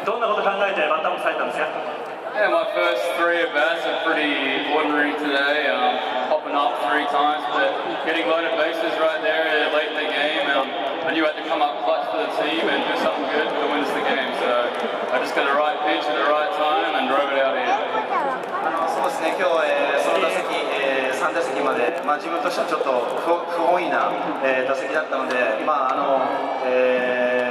どんなこと考えてバッターボックス入ったんですか？ Yeah, my first 3 at bats are pretty ordinary today. Popping up 3 times, but getting loaded bases right there late in the game. I knew I had to come up clutch for the team and do something good to win us the game. So I just got the right pitch at the right time and drove it out here. そうですね、今日、その打席、3打席まで、自分としてはちょっと不本意な、打席だったので、